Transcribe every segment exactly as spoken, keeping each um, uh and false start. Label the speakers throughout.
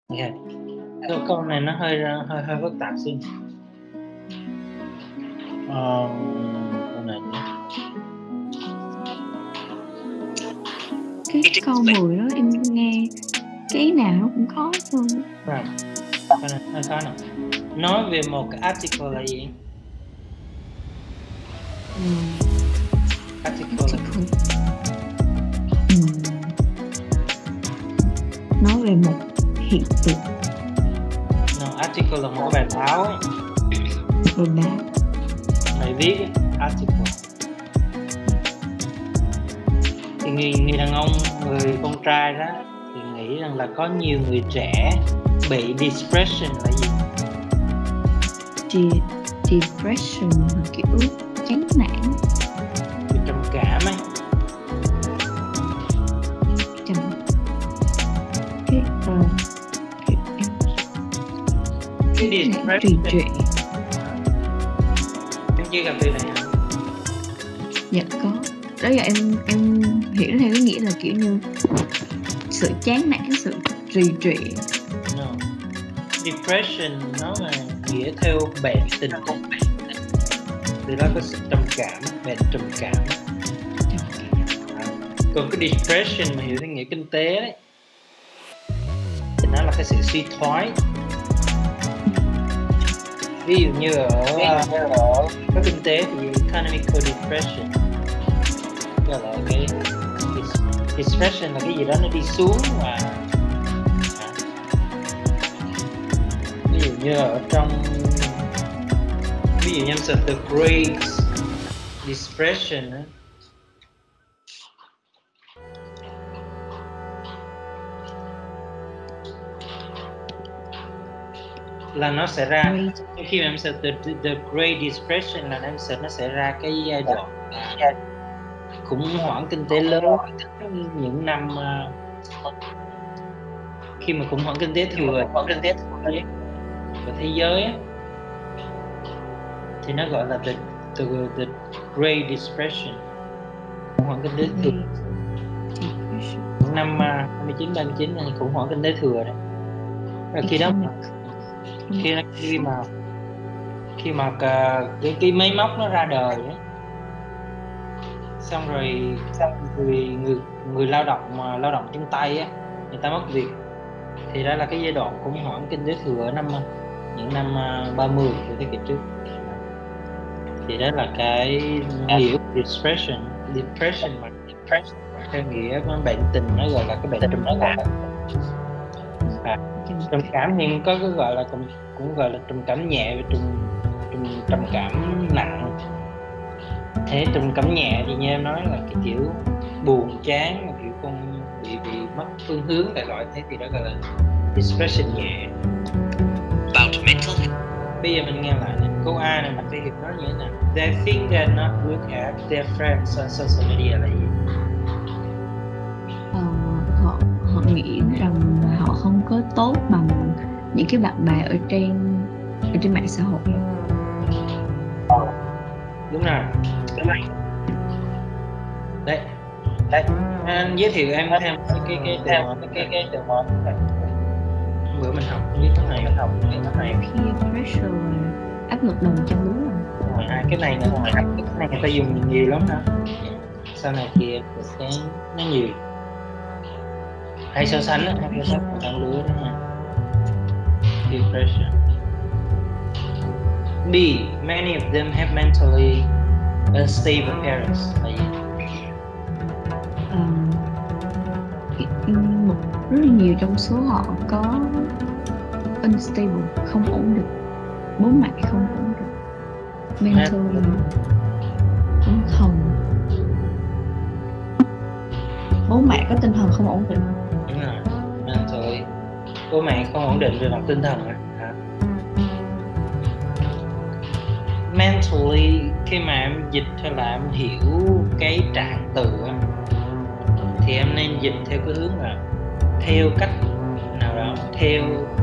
Speaker 1: Ok. Câu câu này nó hơi hơi hơi phức tạp xíu. Ờ, câu này nhé.
Speaker 2: Cái câu mười đó em nghe cái nào nó cũng khó hơn.
Speaker 1: Rồi. Câu này hơi khó nè. Nói về một cái article là gì?
Speaker 2: Ừ.
Speaker 1: Article là gì?
Speaker 2: Ừ. Nói về một hiện tượng.
Speaker 1: No, article là một bài báo ấy.
Speaker 2: Bài báo.
Speaker 1: Bài viết ấy. Article. Thì người, người đàn ông, người con trai đó thì nghĩ rằng là có nhiều người trẻ bị depression là gì?
Speaker 2: De- depression là kiểu chán nản,
Speaker 1: Bị trầm cảm ấy.
Speaker 2: trầm cái uh, kiểu em
Speaker 1: Cái
Speaker 2: trì
Speaker 1: depression.
Speaker 2: trệ.
Speaker 1: Em chưa gặp từ này hả?
Speaker 2: Dạ có. Đó giờ em em hiểu theo cái nghĩa là kiểu như sự chán nản, sự trì trệ.
Speaker 1: No. Depression nó là nghĩa theo bệnh tình. Từ đó có sự trầm cảm, bệnh trầm cảm. À, còn cái depression mà hiểu theo nghĩa kinh tế đấy thì nó là cái sự suy thoái. Ví dụ như ở, ở các kinh tế thì economical depression, gọi là cái depression là cái gì đó nó đi xuống và ví dụ như ở trong ví dụ như em search the Great Depression á, là nó sẽ ra khi mà em search the, the Great Depression là em search nó sẽ ra cái giai đoạn khủng hoảng kinh tế lớn những năm uh, khi mà khủng hoảng kinh tế thừa khủng hoảng kinh tế thừa của thế giới ấy, thì nó gọi là the, the, the Great Depression, khủng hoảng kinh tế thừa những năm uh, hai mươi chín ba mươi chín là khủng hoảng kinh tế thừa đấy. Và khi đó khi khi mà khi mà cái cái máy móc nó ra đời ấy, xong rồi xong người người người lao động mà lao động chân tay á, người ta mất việc thì đó là cái giai đoạn khủng hoảng kinh tế thừa ở năm những năm ba mươi của thế kỷ trước. Thì đó là cái nghĩa depression depression mà depression theo nghĩa bệnh tình nó gọi là cái bệnh trầm cảm. À, trầm cảm thì có cái gọi là cũng, cũng gọi là trầm cảm nhẹ và trầm trầm trầm cảm nặng. Thế trầm cảm nhẹ thì như em nói là cái kiểu buồn chán, kiểu con bị bị mất phương hướng đại loại, thế thì đó gọi là depression nhẹ. About mental. Bây giờ mình nghe lại này. Câu A này Mạch Phi Hiệp nói như thế nào? They think they're not look at their friends on social media là gì?
Speaker 2: Ờ, họ họ nghĩ rằng họ không có tốt bằng những cái bạn bè ở trên ở trên mạng xã hội.
Speaker 1: Đúng rồi. Đấy. Đấy. À, giới thiệu em thêm cái cái cái từ món cái cái từ món bữa mình học biết cái này mình học cái này
Speaker 2: Peer pressure là áp lực đồng trang lứa.
Speaker 1: Rồi à, cái này nữa cái này người ta dùng nhiều lắm hả? Sau này thì cái nó nhiều hay so sánh hay so sánh đồng trang lứa đó nha. Peer pressure. B. Many of them have mentally unstable parents. Là gì?
Speaker 2: Um, một rất là nhiều trong số họ có unstable, không ổn định, bố mẹ không ổn định, mentally tinh thần, bố mẹ có tinh thần không ổn định.
Speaker 1: Đúng rồi, mentally bố mẹ không ổn định về mặt tinh thần à? Mentally khi mà em dịch hay là em hiểu cái trạng từ thì em nên dịch theo cái hướng là theo cách nào đó, theo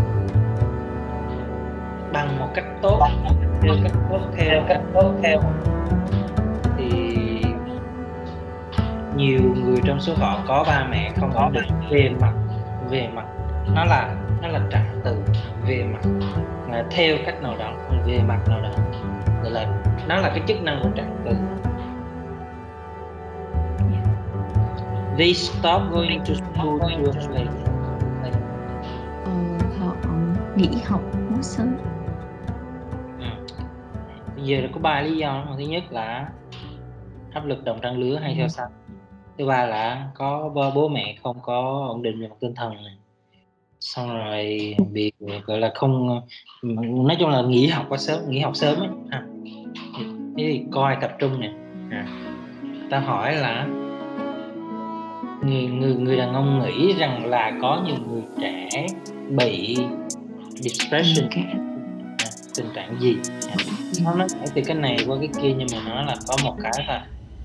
Speaker 1: bằng một cách tốt, theo cách tốt, theo cách tốt theo thì nhiều người trong số họ có ba mẹ không ổn định về mặt về mặt nó là nó là trạng từ về mặt là theo cách nào đó, về mặt nào đó, gọi là nó là cái chức năng của trạng từ. They stop going to school too late.
Speaker 2: Ờ, họ nghỉ học quá sớm.
Speaker 1: Ừ. Bây giờ là có ba lý do. Thứ nhất là áp lực đồng trang lứa hay so sánh. Thứ ba là có bố mẹ không có ổn định về mặt tinh thần này. Xong rồi bị gọi là không, nói chung là nghỉ học quá sớm, nghỉ học sớm ấy. À, thế thì coi tập trung nè. À, ta hỏi là người người người đàn ông nghĩ rằng là có nhiều người trẻ bị depression, à, tình trạng gì? À, nó nói từ cái này qua cái kia, nhưng mà nó là có một cái thôi.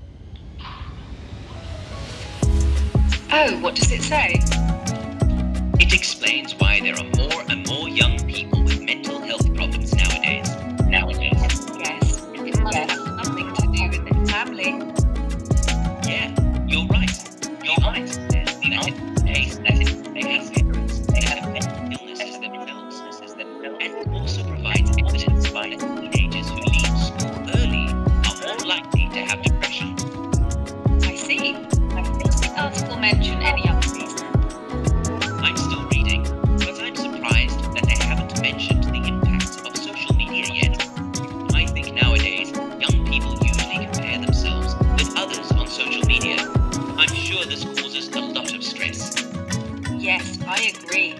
Speaker 3: Oh, what does it say? It explains why there are more and more young people with mental health problems nowadays. Nowadays. Yes, it must have something to do with their family. Yeah, you're right. You're right. That it, that it, they have parents, they have mental illnesses themselves, and it also provides evidence by teenagers who leave school early are more likely to have depression. I see. Does the article mention any other reason? I'm still reading, but I'm surprised that they haven't mentioned the impact of social media yet. I think nowadays, young people usually compare themselves with others on social media. I'm sure this causes a lot of stress. Yes, I agree.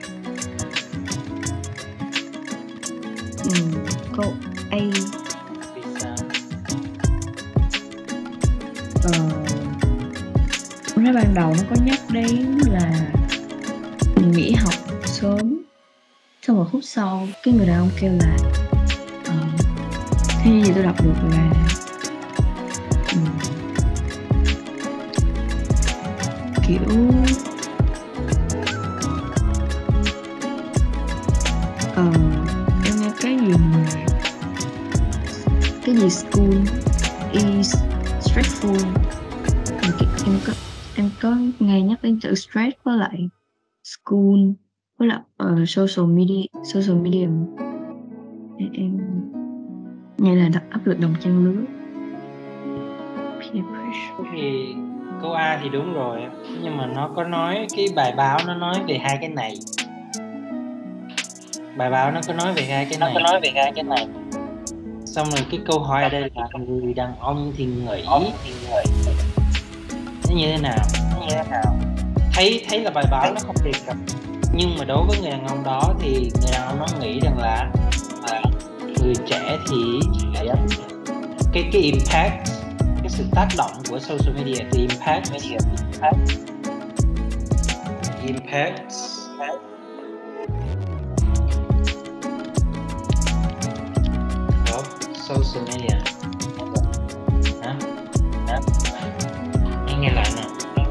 Speaker 2: Ừ, câu A.
Speaker 1: Vì sao?
Speaker 2: Ờ, nói ban đầu nó có nhắc đến là nghỉ học sớm, xong rồi phút sau cái người đàn ông kêu là ờ, theo như gì tôi đọc được là um, kiểu ờ, em nghe cái gì mà cái gì school is stressful. Em có em có nghe nhắc đến chữ stress với lại school với lại uh, social media social media em, em nghe là đặt áp lực đồng trang lứa. Peer pressure.
Speaker 1: Thì câu A thì đúng rồi, nhưng mà nó có nói cái bài báo nó nói về hai cái này. Bài báo nó có nói về hai cái này. Nó có nói về hai cái này. Xong rồi cái câu hỏi ở đây là người đàn ông thì nghĩ thì nghĩ nó như thế nào? Nó như thế nào? Thấy thấy là bài báo nó không đề cập, nhưng mà đối với người đàn ông đó thì người đàn ông nó nghĩ rằng là à, người trẻ thì cái cái impact, cái sự tác động của social media, the impact media, impact, impact of social media. Hả? Hả? Anh nghe lại nè.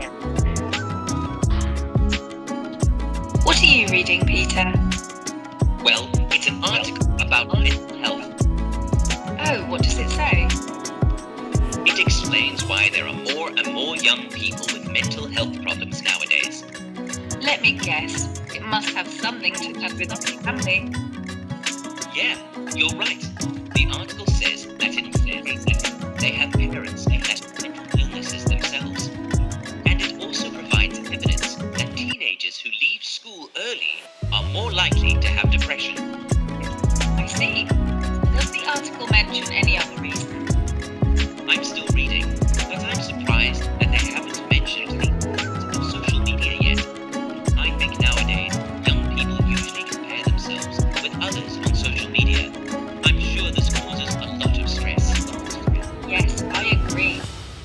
Speaker 3: What are you reading, Peter? Well, it's an article about mental health. Oh, what does it say? It explains why there are more and more young people with mental health problems nowadays. Let me guess. It must have something to do with their family. Yeah, you're right. The article says that it says that they have parents who have mental illnesses themselves. And it also provides evidence that teenagers who leave school early are more likely to have depression. I see. Does the article mention any other reason? I'm still reading, but I'm surprised that they haven't mentioned the impact of social media yet. I think nowadays, young people usually compare themselves with others on social media. I'm sure this causes a lot of stress. Yes, I agree.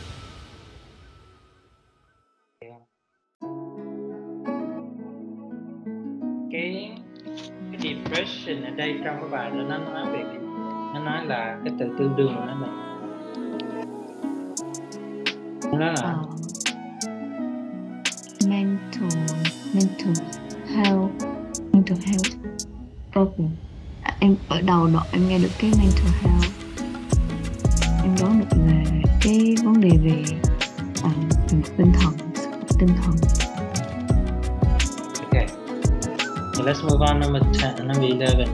Speaker 1: Cái cái depression ở đây trong cái bài đó nó nói về cái, nó nói là cái từ tương đương của nó là nó là
Speaker 2: uh, mental mental health mental health problem. À, em ở đầu đoạn em nghe được cái mental health, em đoán được là cái vấn đề về uh, về mặt tinh thần, sức khỏe tinh thần.
Speaker 1: ok. So let's move on number ten, number eleven.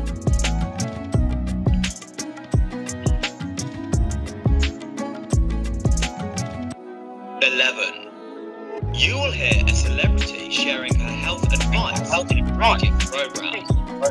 Speaker 3: eleven. You will hear a celebrity sharing her health advice in a radio program.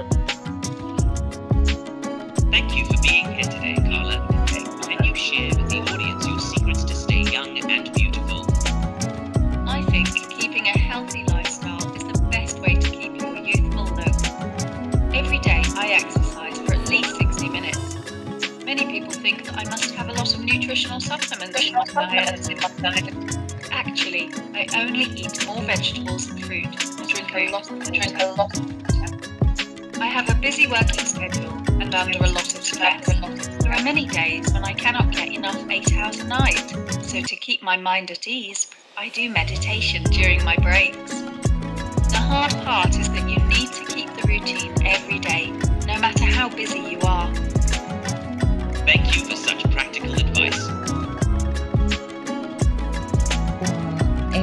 Speaker 3: Thank you for being here today, Carla. Can you share with the audience your secrets to stay young and beautiful?
Speaker 4: I think keeping a healthy lifestyle is the best way to keep your youthful look. Every day I exercise for at least sixty minutes. Many people think that I must have a lot of nutritional supplements in my diet. Actually, I only eat more vegetables and fruit, drink a lot of water. I have a busy working schedule and under a lot of stress. There are many days when I cannot get enough eight hours a night, so to keep my mind at ease, I do meditation during my breaks. The hard part is that you need to keep the routine every day, no matter how busy you are.
Speaker 3: Thank you for such practical advice.
Speaker 2: A.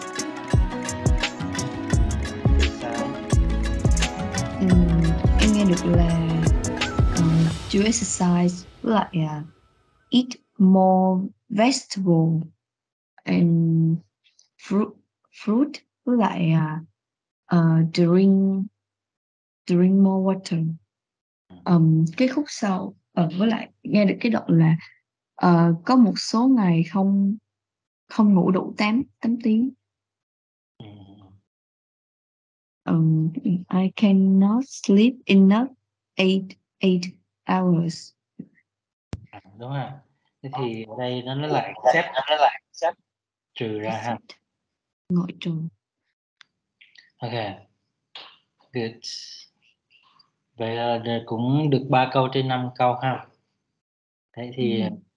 Speaker 1: Thì sao?
Speaker 2: Ừm, em nghe được là um, to exercise với lại uh, eat more vegetable and fruit fruit với lại uh, uh, drink drink more water. Um, cái khúc sau uh, với lại nghe được cái đoạn là uh, có một số ngày không không ngủ đủ tám tám tiếng.
Speaker 1: Ừ.
Speaker 2: Um, I cannot sleep enough eight eight hours.
Speaker 1: À, đúng rồi. Thế thì ở đây nó nó là accept, nó là accept trừ ra ha.
Speaker 2: Ngoại trừ.
Speaker 1: Ok, good. Vậy là cũng được ba câu trên năm câu ha. Thế thì
Speaker 2: Ừ.